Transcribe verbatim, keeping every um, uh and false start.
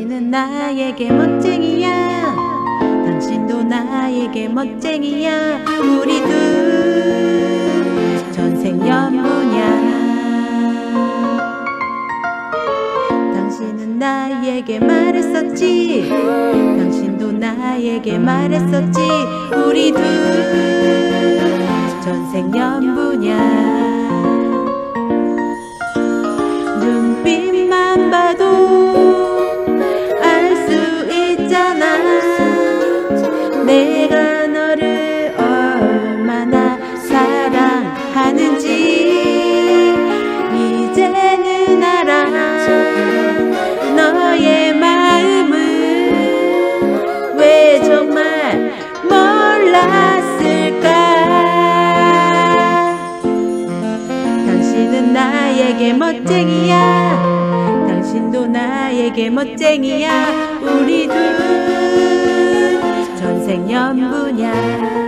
당신은 나에게 멋쟁이야. 당신도 나에게 멋쟁이야. 우리 둘 전생연분이야. 당신은 나에게 말했었지. 당신도 나에게 말했었지. 우리 둘 전생연분이야. 눈빛만 봐도 알 수 있잖아. 내가 너를 얼마나 사랑하는지 이제는 알아. 너의 마음을 왜 정말 몰랐을까. 당신은 나에게 멋쟁이야. 당신도 나에게 멋쟁이야. 우리 둘 전생연분이야.